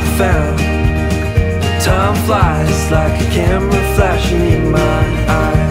found. Time flies like a camera flashing in my eyes.